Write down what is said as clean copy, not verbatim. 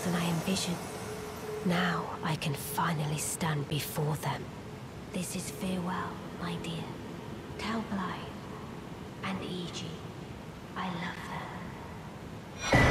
than I envisioned. Now I can finally stand before them. This is farewell, my dear. Tell Blythe and Iji I love them.